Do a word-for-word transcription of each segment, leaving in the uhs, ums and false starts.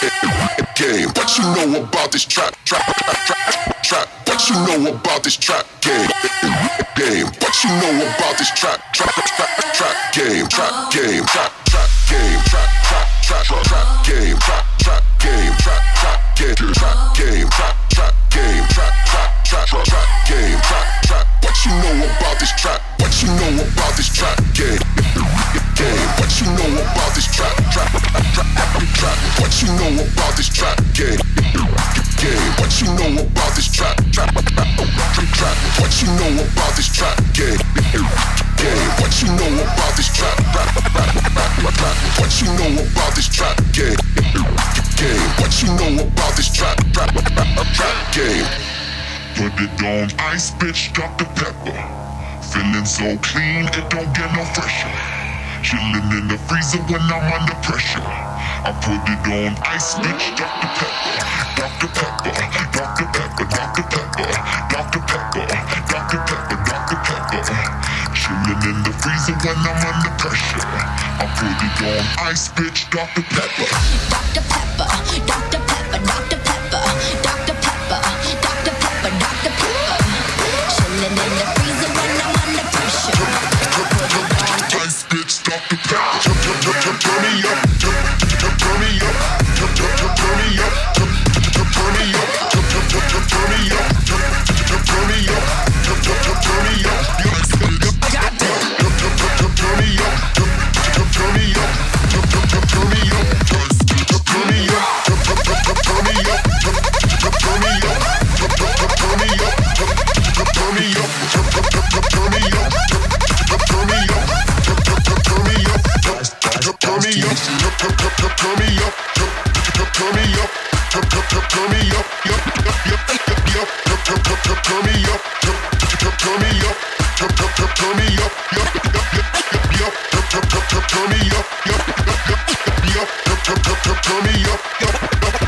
game. What you know about this trap, trap, trap, trap, trap? What you know about this trap game? Game. What you know about this trap, trap, trap, trap game? Trap game, trap, trap game, trap, trap, trap, trap game, trap, trap game, trap, trap game, trap game, trap, trap game, trap, trap, trap, trap game, trap, trap. What you know about this trap? What you know about this trap game? Game. What you know about this trap, trap, trap, trap? What you know about this trap game? Game. What you know about this trap, trap, trap, trap? What you know about this trap game? Game. What you know about this trap, trap, trap, trap? What you know about this trap game? Game. What you know about this trap, trap, trap game? Put it on ice, bitch, Doctor Pepper. Feeling so clean, it don't get no fresher. Chillin' in the freezer when I'm under pressure. I put it on ice, bitch, Doctor Pepper. Doctor Pepper, Doctor Pepper, Doctor Pepper, Doctor Pepper, Doctor Pepper, Doctor Pepper. Chillin' in the freezer when I'm under pressure. I put it on ice, bitch, Doctor Pepper. Doctor Pepper, Doctor Pepper, Doctor Pepper, Doctor Pepper, Doctor Pepper, Doctor Pepper. Chillin' in the freezer when I'm under pressure. Ice, bitch, Doctor Pepper. Turn me up, turn me up, turn me up, turn me up, turn me up, turn me up, turn me up, turn me up. I got that. Turn me up, turn me up, turn me up, turn me up, turn me up, turn me up, turn me up, turn me up, turn me up, turn me up. Turn me up, turn me up, turn me up, turn me up, turn me up, yup, yup, yup, yup, turn me up, turn me up, turn me up, yup, yup, yup, yup, turn me up, yup, yup, yup, turn me up, yup,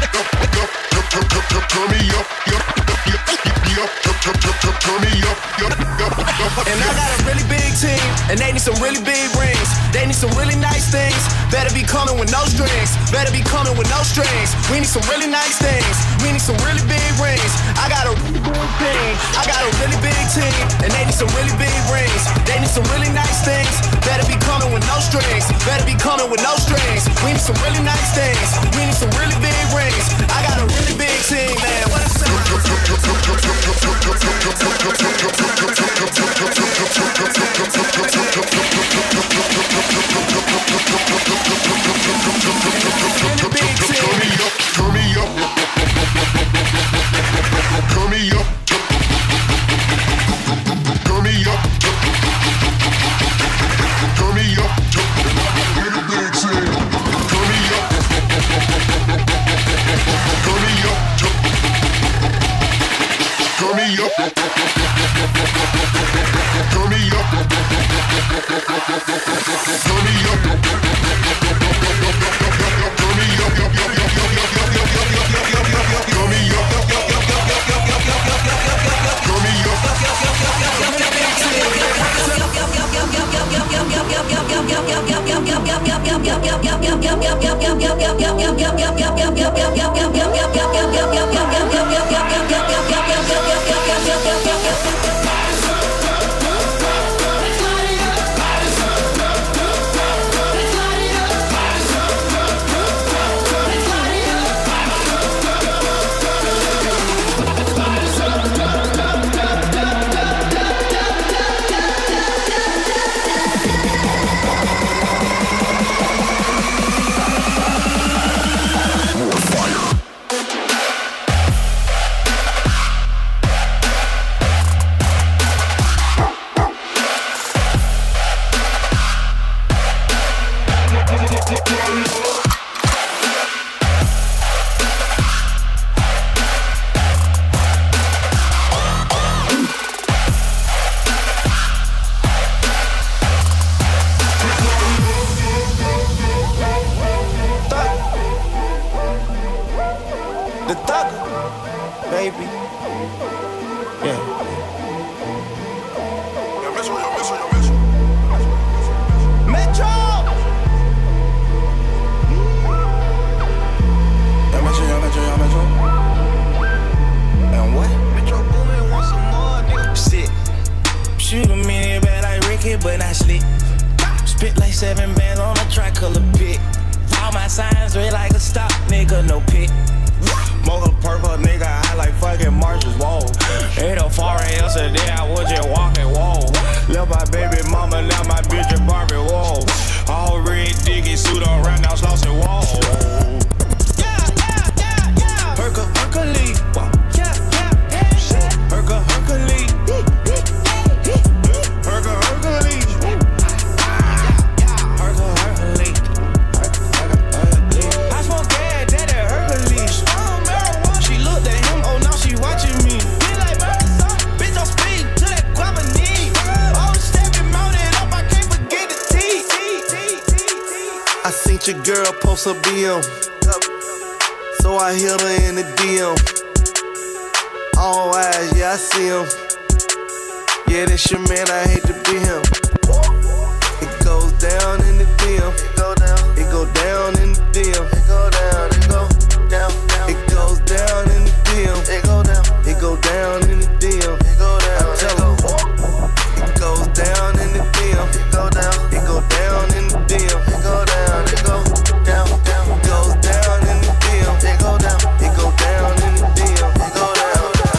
yup, turn me up, yup, yup, turn me up, yup, yup. And I got a really big team, and they need some really big rings. They need some really nice things. Better be coming with no strings. Better be coming with no strings. We need some really nice things. We need some really big rings. I got a really big team. I got a really big team, and they need some really big rings. They need some really nice things. Better be coming with no strings. Better be coming with no strings. We need some really nice things. We need some really big rings. I got a really big team, man. What is it? your pit. Smoke a purple nigga, I like fucking Marshall's wall. Ain't a foreign yesterday, I was just walking wall. Left my baby mama, now my bitch a Barbie wall. All red diggy suit on round now Slauson wall. Yeah, yeah, yeah, yeah. Herca, Hercules. Yeah, yeah, yeah. Herca, Hercules. Herca, Hercules. Herca, Hercules. I smoke gas, that that Hercules. She looked at him, oh now she watching me. Be like, bitch, don't speak to that guava knee. Oh, stepping mounted up, I can't forget the T. I seen your girl post a B M, so I hit her in the D M. All eyes, yeah, I see him. Yeah, that's your man, I hate to be him. It goes down in the D M. It go down. It go down in the D M. It go down. It go down. down. It goes down in the D M. It go down. It go down in the D M. It go down. I tell him. It goes down in the D M. It go down. It go down in the D M. It go down. It go down. down. It goes down in the D M. It go down. It go down in the D M. It go down.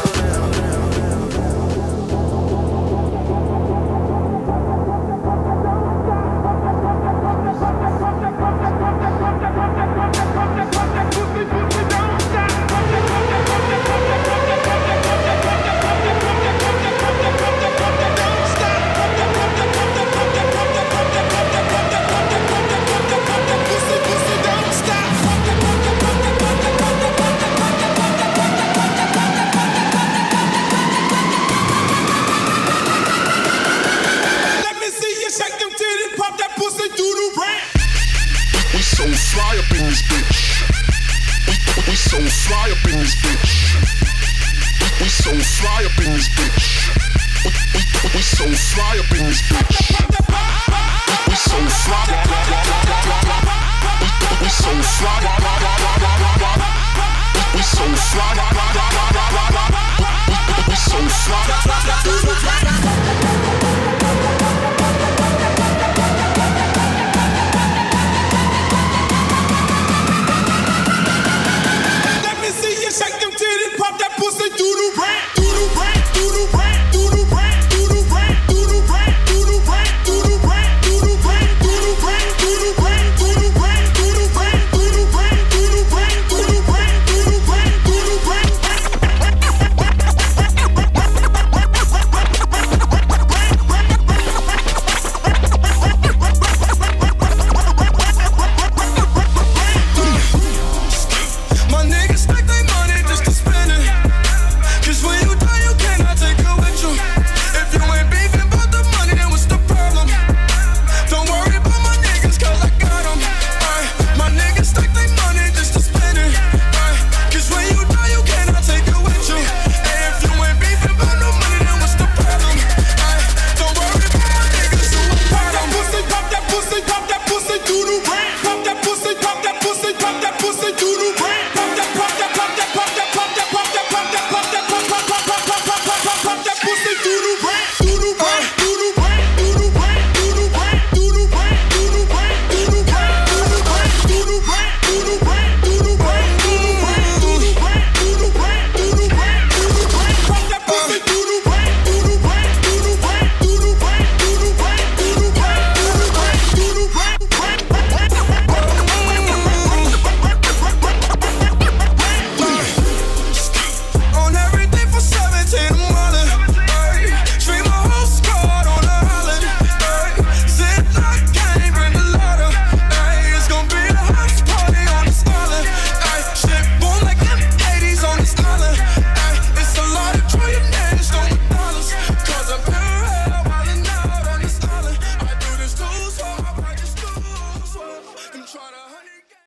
Fly up in this bitch. We, we so fly up in this bitch. We, we so fly up in this bitch. We, we, we so fly up in this bitch. We, we so fly. We, we so fly. We, we so fly. We, we so fly.